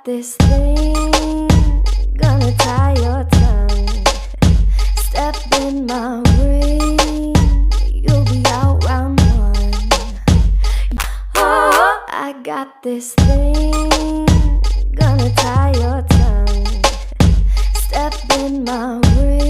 this thing, gonna tie your tongue. Step in my ring, you'll be out round one. Oh, I got this thing, gonna tie your tongue. Step in my ring.